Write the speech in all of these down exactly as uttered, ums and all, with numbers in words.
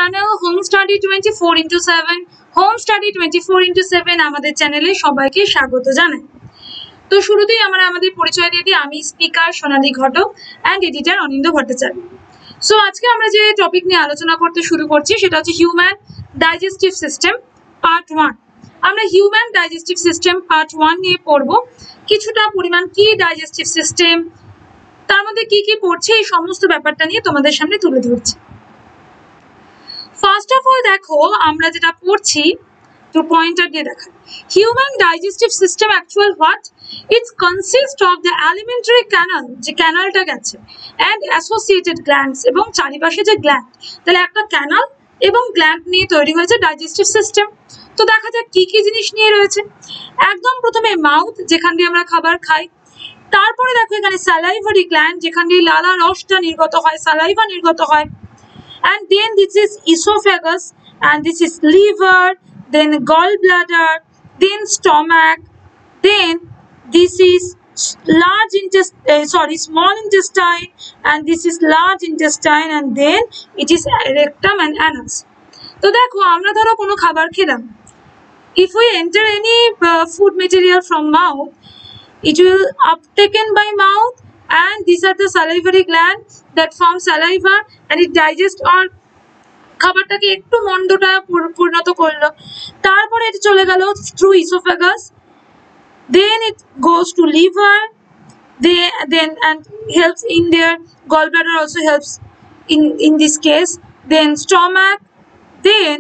channel Home Study twenty-four into seven. Home Study twenty-four into seven আমাদের চ্যানেলে সবাইকে স্বাগত জানাই। তো শুরুতেই আমরা আমাদের পরিচয় দিয়ে দিই। আমি speaker Sonali Ghatak and editor Anindya Bhattacharya. So আজকে আমরা যে টপিক নিয়ে আলোচনা করতে শুরু করছি সেটা হচ্ছে human digestive system part one. আমরা human digestive system part one নিয়ে পড়ব। কিছুটা পরিমাণ কি ডাইজেস্টিভ সিস্টেম, তার মধ্যে কি কি পড়ছে, এই সমস্ত ব্যাপারটা নিয়ে তোমাদের সামনে তুলে ধরছি। ফার্স্ট অফ অল দেখো আমরা যেটা পড়ছি তো পয়েন্টার দিয়ে দেখা। Human digestive system actual what? It's consist of the alimentary canal, যে ক্যানালটা গেছে, অ্যান্ড অ্যাসোসিয়েটেড গ্ল্যান্ডস, এবং চারিপাশে যে গ্ল্যান্ড, তাহলে একটা ক্যানাল এবং গ্ল্যান্ড নিয়ে তৈরি হয়েছে ডাইজেস্টিভ সিস্টেম। তো দেখা যাক কি কি জিনিস নিয়ে রয়েছে। একদম প্রথমে মাউথ, যেখান দিয়ে আমরা খাবার খাই। তারপরে দেখো এখানে স্যালাইভারি গ্ল্যান্ড, যেখান দিয়ে লালা রসটা নির্গত হয়, স্যালাইভা নির্গত হয়। And then this is esophagus, and this is liver, then gallbladder, then stomach, then this is large intestine, uh, sorry, small intestine, and this is large intestine, and then it is rectum and anus. তো দেখো আমরা ধরো কোনো খাবার খেলাম, if we enter any uh, food material from mouth, it will uptaken by mouth, and these are the salivary gland that form saliva, and it digest or খাবারটাকে একটু মন্দটা পরিণত করলো। তারপরে এটা চলে গেল through esophagus, then it goes to liver, they then and helps in their gallbladder, also helps in in this case, then stomach, then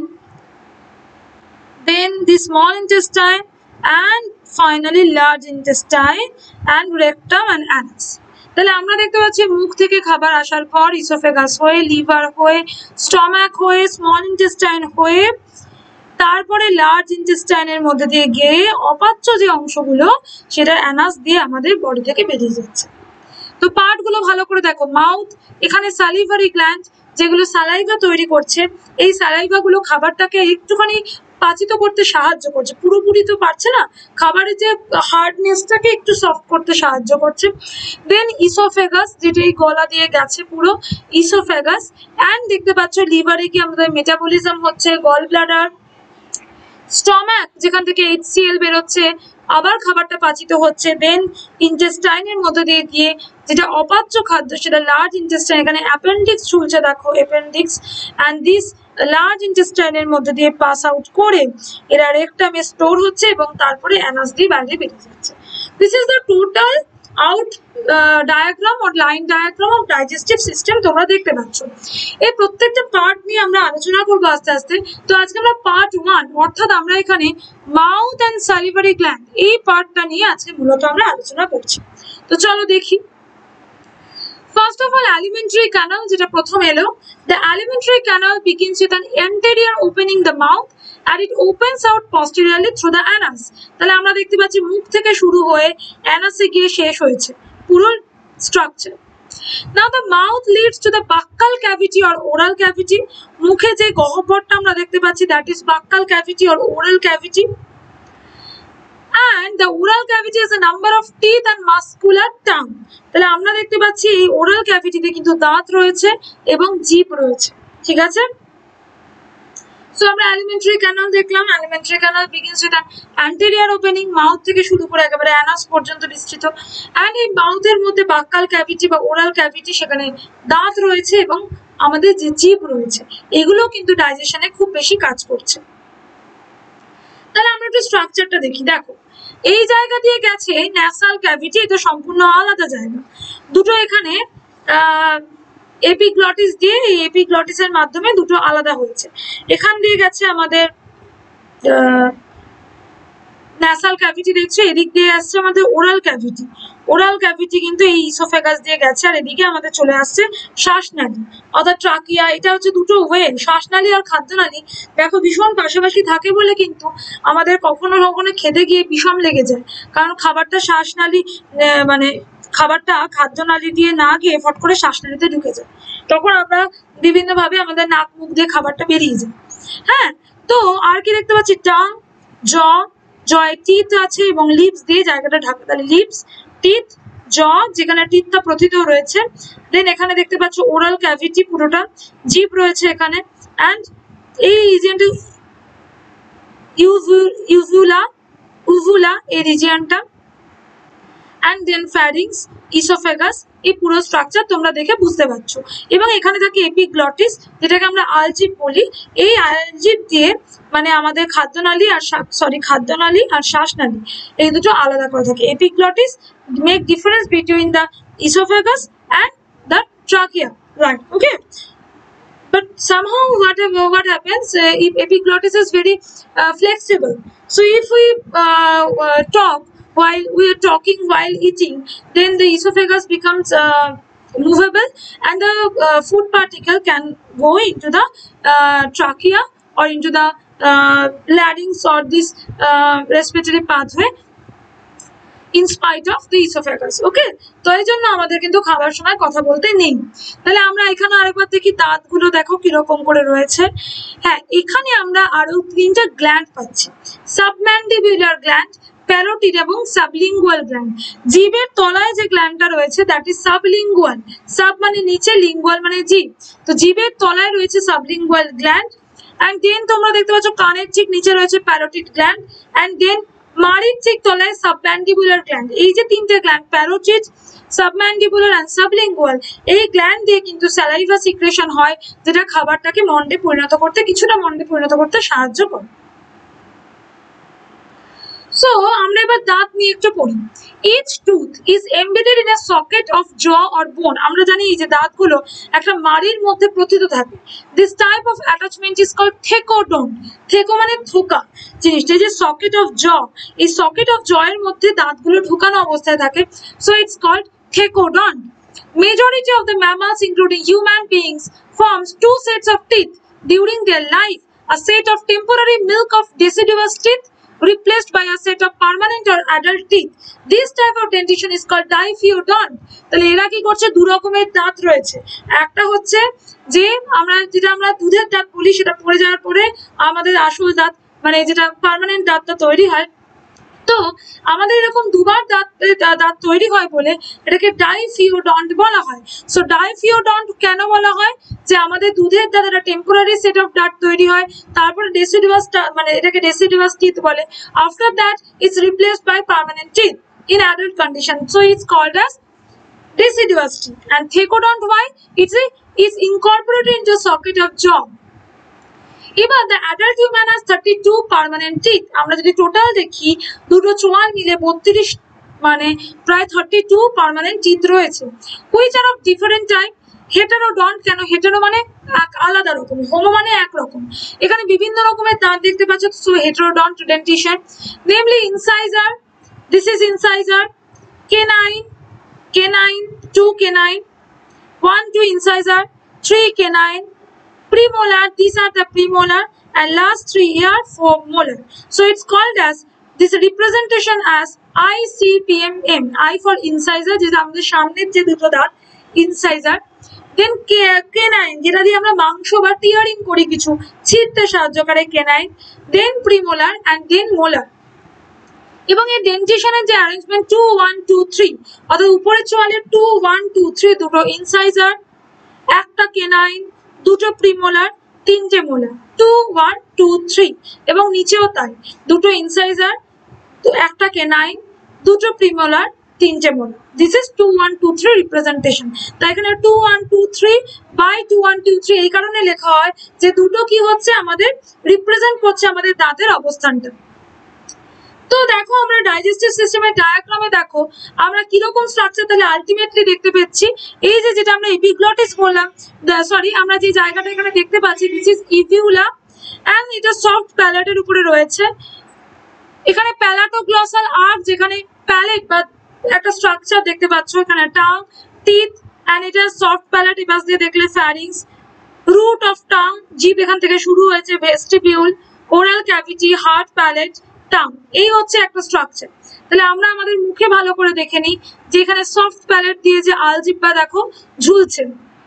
then the small intestine, and finally large intestine and rectum and anus. তাহলে আমরা দেখতে পাচ্ছি মুখ থেকে খাবার আসার পর oesophagus হয়ে, লিভার হয়ে, স্টমাক হয়ে, স্মল ইন্টেস্টাইন হয়ে, তারপরে লার্জ ইন্টেস্টাইনের মধ্যে দিয়ে গিয়ে অপাচ্য যে অংশগুলো সেটা অ্যানাস দিয়ে আমাদের বডি থেকে বেরিয়ে যাচ্ছে। তো পার্টগুলো ভালো করে দেখো। মাউথ, এখানে সালিভারি গ্ল্যান্ড যেগুলো সালাইভা তৈরি করছে, এই সালাইভাগুলো খাবারটাকে একটুখানি পাচিত করতে সাহায্য করছে, পুরোপুরি তো পারছে না, খাবারের যে হার্ডনেসটাকে একটু সফট করতে সাহায্য করছে। দেন ইসোফেগাস, যেটা এই গলা দিয়ে গেছে পুরো ইসোফেগাস, অ্যান্ড দেখতে পাচ্ছ লিভারে কি আমাদের মেটাবলিজম হচ্ছে, গল ব্লাডার, স্টমাক যেখান থেকে এইচসিএল বেরোচ্ছে, আবার খাবারটা পাচিত হচ্ছে। দেন ইন্টেস্টাইনের মধ্যে দিয়ে গিয়ে যেটা অপাচ্য খাদ্য সেটা লার্জ ইন্টেস্টাইন, এখানে অ্যাপেন্ডিক্স ঝুলছে দেখো, অ্যাপেন্ডিক্স, অ্যান্ড দিস লার্জ ইন্টেস্টাইনের মধ্যে দিয়ে পাস আউট করে এরা রেকটামে স্টোর হচ্ছে এবং তারপরে অ্যানাস দিয়ে বাইরে বেরিয়ে যাচ্ছে। This is the total out diagram or line diagram of digestive system তোমরা দেখতে পাচ্ছ। এই প্রত্যেকটা পার্ট নিয়ে আমরা আলোচনা করবো আস্তে আস্তে। তো আজকে আমরা পার্ট ওয়ান, অর্থাৎ আমরা এখানে মাউথ অ্যান্ড সালিভারি গ্ল্যান্ড, এই পার্টটা নিয়ে আজকে মূলত আমরা আলোচনা করছি। তো চলো দেখি। First of all, alimentary canal, যেটা প্রথম এলো। The alimentary canal begins with an anterior opening the mouth, and it opens out posteriorly through the anus. তাহলে আমরা দেখতে পাচ্ছি মুখ থেকে শুরু হয়ে অ্যানাসে গিয়ে শেষ হয়েছে পুরো structure. Now the mouth leads to the buccal cavity or oral cavity. মুখে যে গহ্বরটা আমরা দেখতে পাচ্ছি, that is buccal cavity or oral cavity. And the oral cavity is a number of teeth and muscular tongue. তাহলে আমরা দেখতে পাচ্ছি এই ওরাল ক্যাভিটিতে কিন্তু দাঁত রয়েছে এবং জিভ রয়েছে, ঠিক আছে। সো আমরা অ্যালিমেন্টারি ক্যানাল দেখলাম। Alimentary canal begins with an anterior opening, mouth থেকে শুরু করে একেবারে অ্যানাস পর্যন্ত বিস্তৃত। অ্যান্ড এই মাউথের মধ্যে বাক্কাল ক্যাভিটি বা ওরাল ক্যাভিটি, সেখানে দাঁত রয়েছে এবং আমাদের যে জিভ রয়েছে, এগুলো কিন্তু ডাইজেশনে খুব বেশি কাজ করছে। তাহলে আমরা একটু স্ট্রাকচারটা দেখি। দেখো এই জায়গা দিয়ে গেছে ন্যাসাল ক্যাভিটি, এটা সম্পূর্ণ আলাদা জায়গা। দুটো এখানে এপিগ্লটিস দিয়ে, এই এপিগ্লটিসের মাধ্যমে দুটো আলাদা হয়েছে। এখান দিয়ে গেছে আমাদের ন্যাসাল ক্যাভিটি, দেখছো, এদিক দিয়ে আসছে আমাদের ওরাল ক্যাভিটি। ওরাল ক্যাভিটি কিন্তু এই ইসোফেগাস দিয়ে গেছে, আর এদিকে আমাদের চলে আসছে শ্বাসনালী অর্থাৎ ট্রাকিয়া। এটা হচ্ছে দুটো ওয়ে, শ্বাসনালী আর খাদ্যনালী দেখো ভীষণ পাশাপাশি থাকে বলে কিন্তু আমাদের কখনো কখনো খেতে গিয়ে বিষম লেগে যায়, কারণ খাবারটা শ্বাসনালী মানে খাবারটা খাদ্যনালী দিয়ে না গিয়ে ফট করে শ্বাসনালীতে ঢুকে যায়, তখন আমরা বিভিন্নভাবে আমাদের নাক মুখ দিয়ে খাবারটা বেরিয়ে যায়। হ্যাঁ, তো আর কি দেখতে পাচ্ছি, টাং, জ, জয় টিথ আছে এবং লিপস দিয়ে জায়গাটা ঢাকা। তাহলে লিপস, টিথ, জ, যেখানে টিথটা প্রথিত রয়েছে। দেন এখানে দেখতে পাচ্ছ ওরাল ক্যাভিটি পুরোটা, জিভ রয়েছে এখানে, অ্যান্ড এই রিজিয়নটা ইউভুলা উভুলা এই রিজিয়নটা, and then pharynx, esophagus, এই পুরো স্ট্রাকচার তোমরা দেখে বুঝতে পারছো। এবং এখানে থাকে এপিগ্লটিস, যেটাকে আমরা আলজিভ বলি। এই আলজিভ দিয়ে মানে আমাদের খাদ্যনালী আর সরি খাদ্যনালী আর শ্বাসনালী এই দুটো আলাদা করে থাকে। Epiglottis make difference between the esophagus and the trachea, right? Okay, but somehow what what happens, uh, if epiglottis is very uh, flexible, so if we uh, uh, talk while we are talking while eating, then the esophagus becomes uh, movable and the uh, food particle can go into the uh, trachea or into the uh, larynx or this uh, respiratory pathway in spite of the esophagus. Okay, তো এই জন্য আমাদের কিন্তু খাবার সময় কথা বলতে নেই। তাহলে আমরা এখানে আরেকবার দেখি দাঁতগুলো দেখো কিরকম করে রয়েছে। হ্যাঁ, এখানে আমরা আরো তিনটা গ্ল্যান্ড পাচ্ছি, সাবম্যান্ডিবুলার গ্ল্যান্ড, প্যারোটিড এবং সাবলিঙ্গুয়াল গ্ল্যান্ড। জিভের তলায় যে গ্ল্যান্ডটা রয়েছে দ্যাট ইজ সাবলিঙ্গুয়াল, সাব মানে নিচে, লিঙ্গুয়াল মানে জিভ, তো জিভের তলায় রয়েছে সাবলিঙ্গুয়াল গ্ল্যান্ড। অ্যান্ড দেন তোমরা দেখতে পাচ্ছ কানের ঠিক নিচে রয়েছে প্যারোটিড গ্ল্যান্ড, অ্যান্ড দেন মাড়ির ঠিক তলায় সাবম্যান্ডিবুলার গ্ল্যান্ড। এই যে তিনটে gland parotid, submandibular and sublingual, এই গ্ল্যান্ড দিয়ে কিন্তু স্যালাইভা সিক্রেশন হয়, যেটা খাবারটাকে মন্ডে পরিণত করতে কিছুটা মন্ডে পরিণত করতে সাহায্য করে। সো আমরা এবার দাঁত নিয়ে একটু পড়ি। Each tooth is embedded in a socket of jaw or bone. আমরা জানি এই যে দাঁতগুলো একটা মাড়ির মধ্যে প্রথিত থাকে। This type of attachment is called thecodont. Theco মানে থোকা জিনিসটা, যে সকেট অফ জ, এই সকেট অফ জ এর মধ্যে দাঁতগুলো ঢুকানো অবস্থায় থাকে, so it's called thecodont. Majority of the mammals, including human beings, forms two sets of teeth during their life, a set of temporary milk of deciduous teeth replaced by a set of permanent or adult teeth. This type of dentition is called diphyodont. তাহলে এরা কি করছে, দু রকমের দাঁত রয়েছে। একটা হচ্ছে যে আমরা যেটা আমরা দুধের দাঁত বলি, সেটা পড়ে যাওয়ার পরে আমাদের আসল দাঁত মানে যেটা পার্মানেন্ট দাঁতটা তৈরি হয়। তো আমাদের এরকম দুবার দাঁত দাঁত তৈরি হয় বলে এটাকে ডাইফিওডন্ট বলা হয়। সো ডাইফিওডন্ট কেন বলা হয়, যে আমাদের দুধের দাঁত একটা টেম্পোরারি সেট অফ দাঁত তৈরি হয়, তারপরে ডেসিডুয়াস মানে এটাকে ডেসিডুয়াস টিথ বলে। After that it's replaced by permanent teeth in adult condition, so it's called as deciduous teeth. And thecodont, why? It's a is incorporated into socket of jaw. এবার the adult human has thirty-two permanent teeth. আমরা যদি total দেখি দুটো চোয়াল মিলে বত্রিশ মানে প্রায় thirty-two পার্মানেন্ট টিথ রয়েছে। which are of different type. Heterodont কেন, হেটারো মানে এক আলাদা রকম, হোমো মানে এক রকম, এখানে বিভিন্ন রকমের দাঁত দেখতে পাচ্ছ, so heterodont dentition. Namely incisor, this is incisor, canine, canine, two canine, one, two incisor, three canine, premolar, these are the premolar, and last three are four molar. So it's called as this representation as I C P M M. I for incisor, যেটা আমাদের সামনের যে দুটো দাঁত incisor, then canine যেটা দিয়ে আমরা মাংস বা টিয়ারিং করি, কিছু ছিঁড়তে সাহায্য করে canine, then premolar and then molar. এবং এই ডেন্টিশনের যে arrangement two one two three, অর্থাৎ উপরের চোয়ালের টু ওয়ান টু থ্রি দুটো ইনসাইজার, একটা কেনাইন, দুটো প্রিমোলার, তিনটে molar, two one two three, এবং নিচেও তাই, দুটো ইনসাইজার, একটা কেনাইন, দুটো প্রিমোলার, তিনটে molar. This is two one two three representation. তাই এখানে two one two three by two one two three এই কারণে লেখা হয় যে দুটো কি হচ্ছে, আমাদের রিপ্রেজেন্ট করছে আমাদের দাঁতের অবস্থানটা। তো দেখো আমরা ডাইজেস্টিভ সিস্টেমের ডায়াগ্রামে দেখো আমরা কিরকম স্ট্রাকচার তাহলে আলটিমেটলি দেখতে পাচ্ছি। এই যে যেটা আমরা এপিগ্লটিস বললাম, সরি আমরা যে জায়গাটা এখানে দেখতে পাচ্ছি, দিস ইজ ইভিউলা, এন্ড এটা সফট প্যালেটের উপরে রয়েছে। এখানে প্যালাটোগ্লসাল আর্ক, যেখানে প্যালেট বা একটা স্ট্রাকচার দেখতে পাচ্ছ, এখানে টাং, টিথ, এন্ড এটা সফট প্যালেট, এপাশ দিয়ে দেখলে ফ্যারিংস, রুট অফ টাং, জিভ এখান থেকে শুরু হয়েছে, vestibule, oral cavity, hard, palate, tongue, এই হচ্ছে একটা স্ট্রাকচার। তাহলে আমরা আমাদের মুখে ভালো করে দেখে নিই যে এখানে সফট প্যালেট দিয়ে যে আলজিব্বা দেখো ঝুলছে,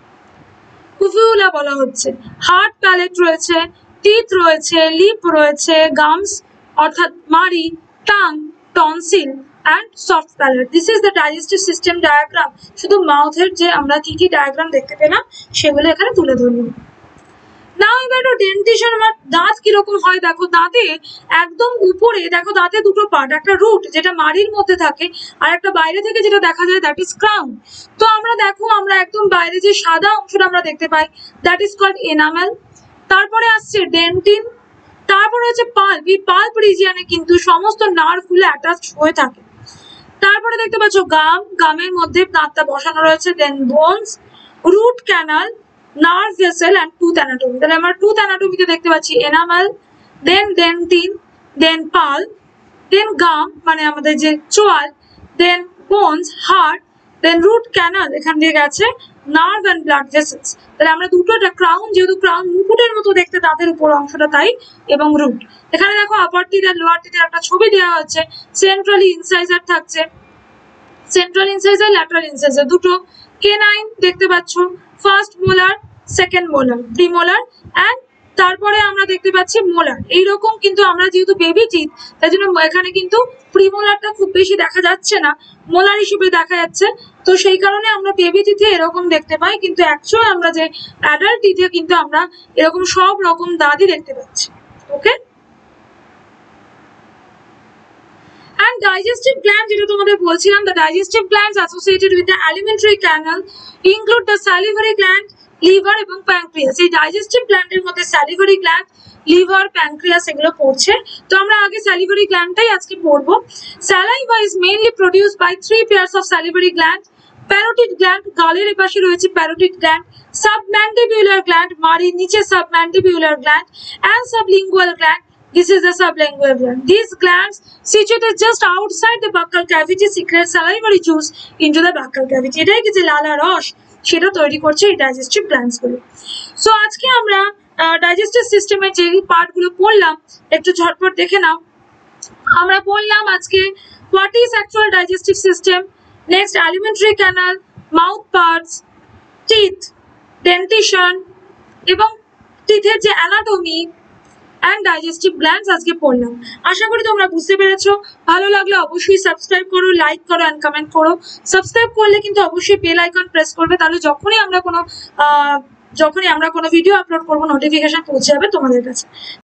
উভিউলা বলা হচ্ছে, হার্ড প্যালেট রয়েছে, টিথ রয়েছে, লিপ রয়েছে, গামস অর্থাৎ মাড়ি, tongue, tonsil and soft palate. This is the digestive system diagram. শুধু মাউথের যে আমরা কি কি ডায়াগ্রাম দেখতে পেলাম সেগুলো এখানে তুলে ধরলাম। নাও এবার একটু ডেন্টিশন বা দাঁত কিরকম হয় দেখো, দাঁতে একদম উপরে দেখো দাঁতে দুটো পার্ট, একটা রুট যেটা মাড়ির মধ্যে থাকে আর একটা বাইরে থেকে যেটা দেখা যায় দ্যাট ইজ ক্রাউন। তো আমরা দেখো আমরা একদম বাইরে যে সাদা অংশটা আমরা দেখতে পাই দ্যাট ইজ কল্ড এনামেল। তারপরে আসছে ডেন্টিন, তারপরে হচ্ছে পাল্প। এই পাল্প রিজিয়নে কিন্তু সমস্ত নার্ভ গুলো অ্যাটাচ হয়ে থাকে। তারপরে দেখতে পাচ্ছ গাম, গামের মধ্যে দাঁতটা বসানো রয়েছে। Then bones, root canal, nerve vessel and tooth anatomy. তাহলে আমরা টুথ অ্যানাটমিতে দেখতে পাচ্ছি enamel, then dentine, then pulp, then gum মানে আমাদের যে চোয়াল, then bones, hard, then root canal এখান দিয়ে গেছে, নার্ভ অ্যান্ড ব্লাড ভেসেলস। তাহলে আমরা দুটো ক্রাউন, যেহেতু ক্রাউন মুকুটের মতো দেখতে দাঁতের উপর অংশটা তাই, এবং রুট। এখানে দেখো আপার টিথ আর লোয়ার টিথের একটা ছবি দেওয়া হচ্ছে। সেন্ট্রালি ইনসাইজার থাকছে, সেন্ট্রাল ইনসাইজার, ল্যাটারাল ইনসাইজার দুটো। কেনাইন দেখতে পাচ্ছ, first molar, second molar, premolar and তারপরে আমরা দেখতে পাচ্ছি মোলার। এইরকম কিন্তু আমরা যেহেতু বেবি টিথ তাই জন্য এখানে কিন্তু প্রিমোলারটা খুব বেশি দেখা যাচ্ছে না, মোলার হিসেবে দেখা যাচ্ছে। তো সেই কারণে আমরা বেবি টিথে এরকম দেখতে পাই, কিন্তু অ্যাকচুয়াল আমরা যে অ্যাডাল্ট টিথে কিন্তু আমরা এরকম সব রকম দাঁতই দেখতে পাচ্ছি। ওকে, and digestive gland যেটা তোমাদের বলছিলাম, the digestive glands associated with the alimentary canal include the salivary gland, liver এবং pancreas। এই digestive gland এর মধ্যে salivary gland, liver, pancreas এগুলো পড়ছে। তো আমরা আগে salivary glandটাই আজকে পড়বো। Saliva is mainly produced by three pairs of salivary gland, parotid gland, গালের এপাশে রয়েছে parotid gland, submandibular gland, মাড়ির নিচে submandibular gland, and sublingual gland. This is the sublingual gland. These glands situated just outside the buccal cavity secrete salivary juice into the buccal cavity. এটাই কি যে লালা রস সেটা তৈরি করছে এই ডাইজেস্টিভ গ্ল্যান্ডস গুলো। সো আজকে আমরা ডাইজেস্টিভ সিস্টেমের যে পার্ট গুলো পড়লাম একটু ঝটপট দেখে নাও। আমরা পড়লাম আজকে what is actual digestive system, next alimentary canal, mouth parts, teeth, dentition এবং টিথের যে অ্যানাটমি and digestive glands আজকে পড়লাম। আশা করি তোমরা বুঝতে পেরেছো। ভালো লাগলে অবশ্যই সাবস্ক্রাইব করো, লাইক করো এন্ড কমেন্ট করো। সাবস্ক্রাইব করলে কিন্তু অবশ্যই বেল আইকন প্রেস করবে, তাহলে যখনই আমরা কোনো যখনই আমরা কোনো ভিডিও আপলোড করবো নোটিফিকেশন পৌঁছে যাবে তোমাদের কাছে।